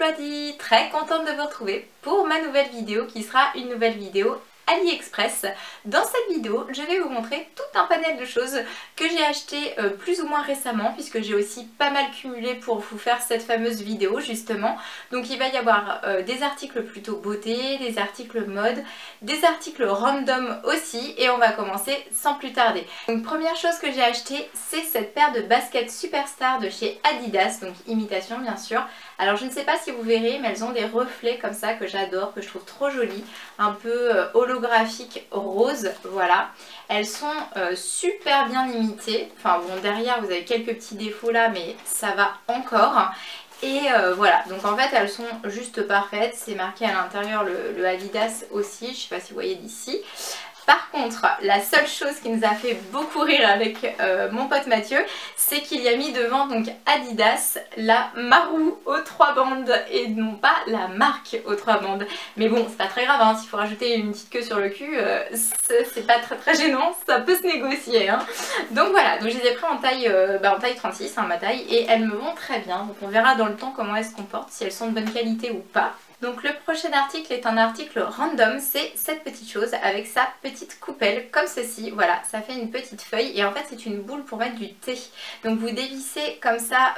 everybody! Très contente de vous retrouver pour ma nouvelle vidéo qui sera une nouvelle vidéo AliExpress. Dans cette vidéo, je vais vous montrer tout un panel de choses que j'ai acheté plus ou moins récemment, puisque j'ai aussi pas mal cumulé pour vous faire cette fameuse vidéo justement. Donc il va y avoir des articles plutôt beauté, des articles mode, des articles random aussi, et on va commencer sans plus tarder. Donc première chose que j'ai acheté, c'est cette paire de baskets Superstar de chez Adidas, donc imitation bien sûr. Alors je ne sais pas si vous verrez, mais elles ont des reflets comme ça que j'adore, que je trouve trop jolies, un peu holographique rose, voilà. Elles sont super bien imitées, enfin bon, derrière vous avez quelques petits défauts là, mais ça va encore. Et voilà, donc en fait elles sont juste parfaites, c'est marqué à l'intérieur le Adidas aussi, je sais pas si vous voyez d'ici. Par contre, la seule chose qui nous a fait beaucoup rire avec mon pote Mathieu, c'est qu'il y a mis devant donc Adidas la Marou aux 3 bandes et non pas la marque aux 3 bandes. Mais bon, c'est pas très grave, hein, s'il faut rajouter une petite queue sur le cul, c'est pas très gênant, ça peut se négocier. Hein. Donc voilà, donc je les ai pris en taille 36, hein, ma taille, et elles me vont très bien. Donc on verra dans le temps comment elles se comportent, si elles sont de bonne qualité ou pas. Donc le prochain article est un article random, c'est cette petite chose avec sa petite coupelle comme ceci, voilà, ça fait une petite feuille et en fait c'est une boule pour mettre du thé. Donc vous dévissez comme ça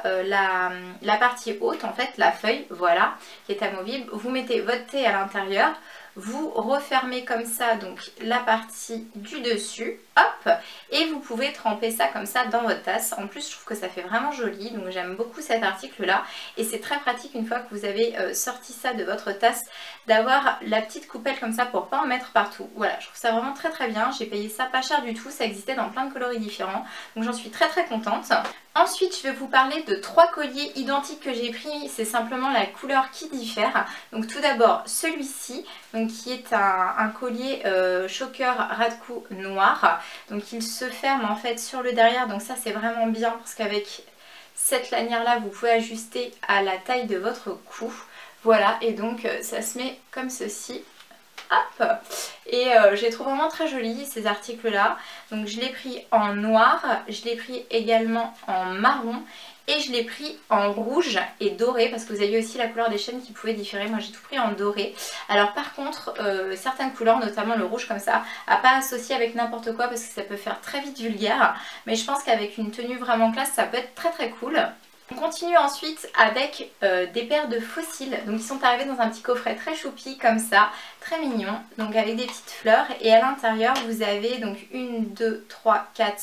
la partie haute, en fait la feuille, voilà, qui est amovible, vous mettez votre thé à l'intérieur, vous refermez comme ça donc la partie du dessus, hop, et vous pouvez tremper ça comme ça dans votre tasse. En plus je trouve que ça fait vraiment joli, donc j'aime beaucoup cet article là, et c'est très pratique une fois que vous avez sorti ça de votre tasse, d'avoir la petite coupelle comme ça pour pas en mettre partout. Voilà, je trouve ça vraiment très bien, j'ai payé ça pas cher du tout, ça existait dans plein de coloris différents, donc j'en suis très contente. Ensuite, je vais vous parler de 3 colliers identiques que j'ai pris, c'est simplement la couleur qui diffère. Donc tout d'abord celui-ci, qui est un collier choker ras de cou noir. Donc il se ferme en fait sur le derrière, donc ça c'est vraiment bien parce qu'avec cette lanière là, vous pouvez ajuster à la taille de votre cou. Voilà, et donc ça se met comme ceci. Hop. Et je les trouve vraiment très jolis ces articles là. Donc je l'ai pris en noir, je l'ai pris également en marron et je l'ai pris en rouge et doré parce que vous aviez aussi la couleur des chaînes qui pouvait différer. Moi j'ai tout pris en doré. Alors par contre certaines couleurs, notamment le rouge comme ça, à pas associer avec n'importe quoi parce que ça peut faire très vite vulgaire. Mais je pense qu'avec une tenue vraiment classe ça peut être très cool. On continue ensuite avec des paires de fossiles, donc ils sont arrivés dans un petit coffret très choupi comme ça, très mignon, donc avec des petites fleurs, et à l'intérieur vous avez donc 1, 2, 3, 4,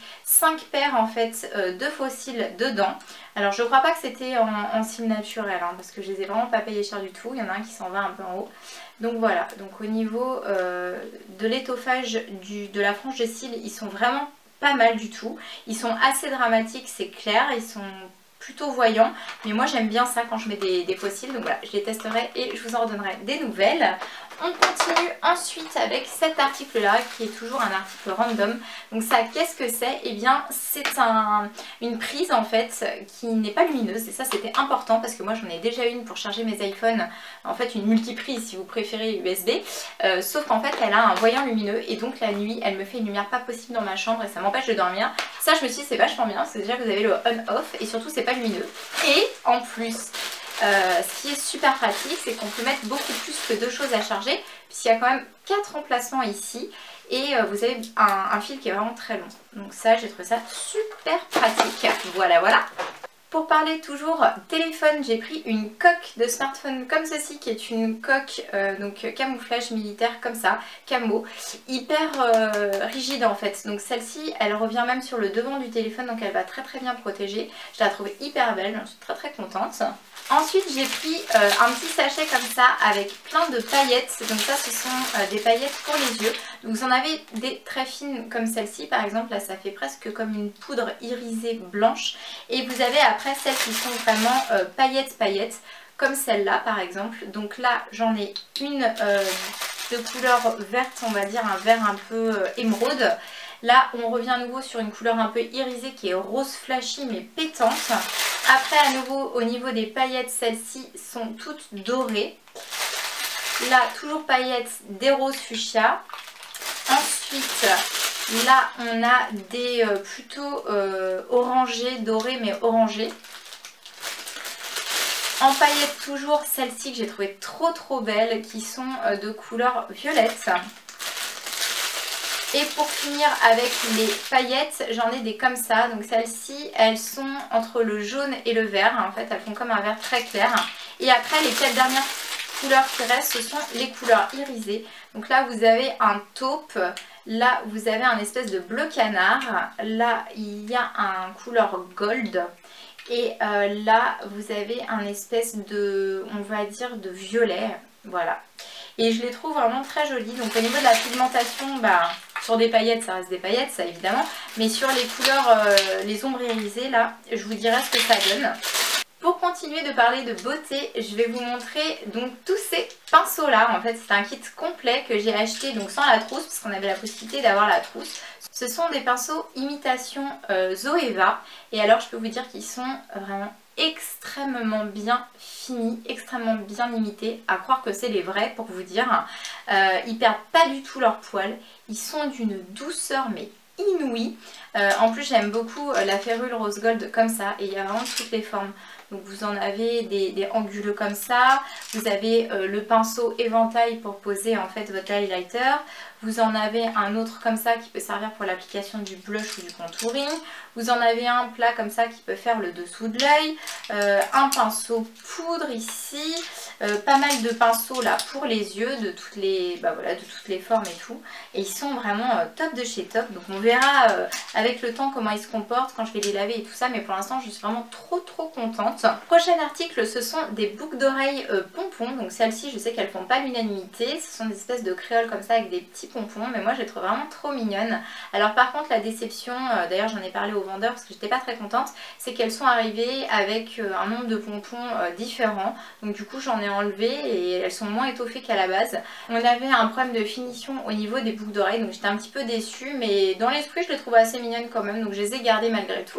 5 paires en fait de fossiles dedans. Alors je crois pas que c'était en cils naturels, hein, parce que je les ai vraiment pas payés cher du tout, il y en a un qui s'en va un peu en haut. Donc voilà, donc au niveau de l'étoffage de la frange de cils, ils sont vraiment pas mal du tout, ils sont assez dramatiques, c'est clair, ils sont plutôt voyant, mais moi j'aime bien ça quand je mets des fossiles, donc voilà, je les testerai et je vous en redonnerai des nouvelles. On continue ensuite avec cet article là qui est toujours un article random. Donc ça, qu'est-ce que c'est? Eh bien c'est une prise en fait qui n'est pas lumineuse, et ça c'était important parce que moi j'en ai déjà une pour charger mes iPhones, en fait une multiprise si vous préférez USB, sauf qu'en fait elle a un voyant lumineux et donc la nuit elle me fait une lumière pas possible dans ma chambre et ça m'empêche de dormir. Ça je me suis dit c'est vachement bien parce que déjà vous avez le on-off et surtout c'est pas lumineux. Et en plus ce qui est super pratique, c'est qu'on peut mettre beaucoup plus que 2 choses à charger, puisqu'il y a quand même 4 emplacements ici, et vous avez un fil qui est vraiment très long. Donc ça, j'ai trouvé ça super pratique. Voilà. Pour parler toujours téléphone, j'ai pris une coque de smartphone comme ceci, qui est une coque donc camouflage militaire comme ça, camo, hyper rigide en fait. Donc celle-ci, elle revient même sur le devant du téléphone, donc elle va très bien protéger. Je la trouve hyper belle, je suis très contente. Ensuite j'ai pris un petit sachet comme ça avec plein de paillettes, donc ça ce sont des paillettes pour les yeux. Donc vous en avez des très fines comme celle-ci par exemple, là ça fait presque comme une poudre irisée blanche, et vous avez après celles qui sont vraiment paillettes comme celle-là par exemple. Donc là j'en ai une de couleur verte, on va dire un vert un peu émeraude. Là on revient à nouveau sur une couleur un peu irisée qui est rose flashy mais pétante. Après à nouveau au niveau des paillettes, celles-ci sont toutes dorées. Là toujours paillettes, des roses fuchsia. Ensuite là on a des plutôt orangés, dorés mais orangés. En paillettes toujours, celles-ci que j'ai trouvées trop belles, qui sont de couleur violette. Et pour finir avec les paillettes, j'en ai des comme ça. Donc celles-ci, elles sont entre le jaune et le vert. En fait, elles font comme un vert très clair. Et après, les 4 dernières couleurs qui restent, ce sont les couleurs irisées. Donc là, vous avez un taupe. Là, vous avez un espèce de bleu canard. Là, il y a un couleur gold. Et là, vous avez un espèce de, on va dire, de violet. Voilà. Et je les trouve vraiment très jolies. Donc au niveau de la pigmentation, bah, sur des paillettes, ça reste des paillettes, ça évidemment. Mais sur les couleurs, les ombres irisées, là, je vous dirai ce que ça donne. Pour continuer de parler de beauté, je vais vous montrer donc tous ces pinceaux là. En fait, c'est un kit complet que j'ai acheté donc sans la trousse, parce qu'on avait la possibilité d'avoir la trousse. Ce sont des pinceaux imitation Zoeva. Et alors, je peux vous dire qu'ils sont vraiment extrêmement bien finis, extrêmement bien imités, à croire que c'est les vrais pour vous dire. Ils perdent pas du tout leur poil, ils sont d'une douceur mais inouïe. En plus j'aime beaucoup la férule rose gold comme ça, et il y a vraiment toutes les formes. Donc vous en avez des anguleux comme ça, vous avez le pinceau éventail pour poser en fait votre highlighter, vous en avez un autre comme ça qui peut servir pour l'application du blush ou du contouring, vous en avez un plat comme ça qui peut faire le dessous de l'œil, un pinceau poudre ici, pas mal de pinceaux là pour les yeux de toutes les, voilà, de toutes les formes et tout, et ils sont vraiment top de chez top. Donc on verra avec le temps comment ils se comportent quand je vais les laver et tout ça, mais pour l'instant je suis vraiment trop contente. Prochain article, ce sont des boucles d'oreilles pompons. Donc celles-ci, je sais qu'elles font pas l'unanimité, ce sont des espèces de créoles comme ça avec des petits pompons, mais moi je les trouve vraiment trop mignonnes. Alors par contre la déception, d'ailleurs j'en ai parlé au vendeur parce que j'étais pas très contente, c'est qu'elles sont arrivées avec un nombre de pompons différents, donc du coup j'en ai enlevé et elles sont moins étoffées qu'à la base. On avait un problème de finition au niveau des boucles d'oreilles, donc j'étais un petit peu déçue, mais dans l'esprit je les trouve assez mignonnes quand même, donc je les ai gardées malgré tout.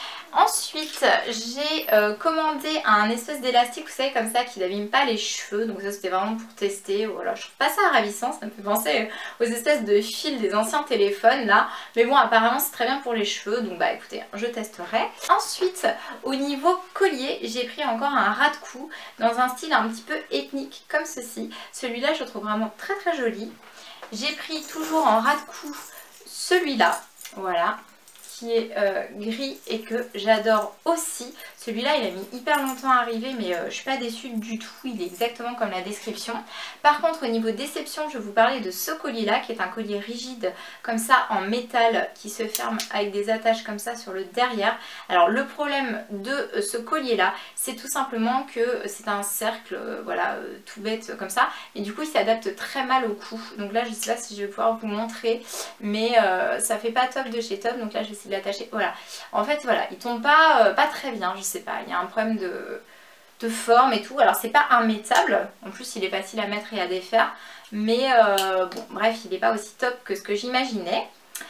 Ensuite, j'ai commandé un espèce d'élastique, vous savez, comme ça, qui n'abîme pas les cheveux. Donc ça, c'était vraiment pour tester. Voilà, je trouve pas ça ravissant, ça me fait penser aux espèces de fils des anciens téléphones, là. Mais bon, apparemment, c'est très bien pour les cheveux. Donc bah écoutez, je testerai. Ensuite, au niveau collier, j'ai pris encore un ras de cou dans un style un petit peu ethnique, comme ceci. Celui-là, je le trouve vraiment très joli. J'ai pris toujours en ras de cou celui-là, voilà, qui est gris et que j'adore aussi. Celui-là, il a mis hyper longtemps à arriver, mais je suis pas déçue du tout. Il est exactement comme la description. Par contre, au niveau déception, je vais vous parler de ce collier-là, qui est un collier rigide, comme ça, en métal, qui se ferme avec des attaches comme ça sur le derrière. Alors, le problème de ce collier-là, c'est tout simplement que c'est un cercle, voilà, tout bête comme ça. Et du coup, il s'adapte très mal au cou. Donc là, je sais pas si je vais pouvoir vous montrer, mais ça fait pas top de chez top. Donc là, je vais essayer de l'attacher. Voilà. En fait, voilà, il tombe pas très bien, je sais pas. Il y a un problème de forme et tout. Alors, c'est pas immétable. En plus, il est facile à mettre et à défaire. Mais bon, bref, il n'est pas aussi top que ce que j'imaginais.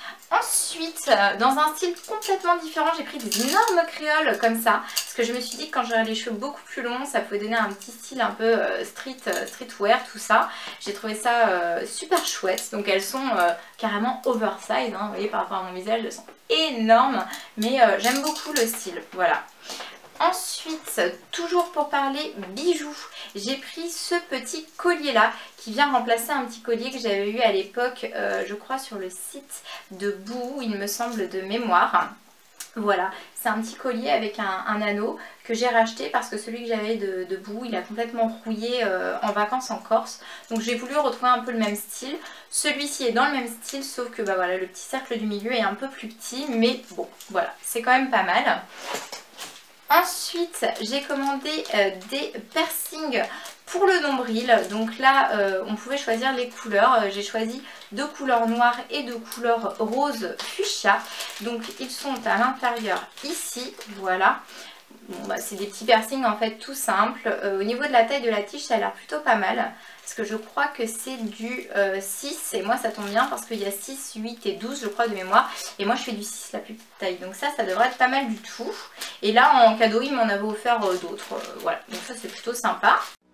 Ensuite, dans un style complètement différent, j'ai pris des énormes créoles comme ça. Parce que je me suis dit que quand j'aurais les cheveux beaucoup plus longs, ça pouvait donner un petit style un peu streetwear, tout ça. J'ai trouvé ça super chouette. Donc elles sont carrément oversize, hein. Vous voyez, par rapport à mon visage, elles sont énormes. Mais j'aime beaucoup le style, voilà. Ensuite, toujours pour parler bijoux, j'ai pris ce petit collier là qui vient remplacer un petit collier que j'avais eu à l'époque, je crois sur le site de Bouhou, il me semble, de mémoire. Voilà, c'est un petit collier avec un anneau que j'ai racheté parce que celui que j'avais de Bouhou, il a complètement rouillé en vacances en Corse. Donc j'ai voulu retrouver un peu le même style. Celui-ci est dans le même style, sauf que bah, voilà, le petit cercle du milieu est un peu plus petit, mais bon, voilà, c'est quand même pas mal. Ensuite, j'ai commandé des piercings pour le nombril. Donc là, on pouvait choisir les couleurs. J'ai choisi 2 couleurs noires et 2 couleurs rose fuchsia. Donc ils sont à l'intérieur ici, voilà. Bon, bah, c'est des petits piercings en fait tout simples. Au niveau de la taille de la tige, ça a l'air plutôt pas mal. Parce que je crois que c'est du 6 et moi ça tombe bien parce qu'il y a 6, 8 et 12 je crois de mémoire. Et moi je fais du 6 la plus petite taille. Donc ça devrait être pas mal du tout. Et là en cadeau il m'en avait offert d'autres. Voilà, donc ça c'est plutôt sympa.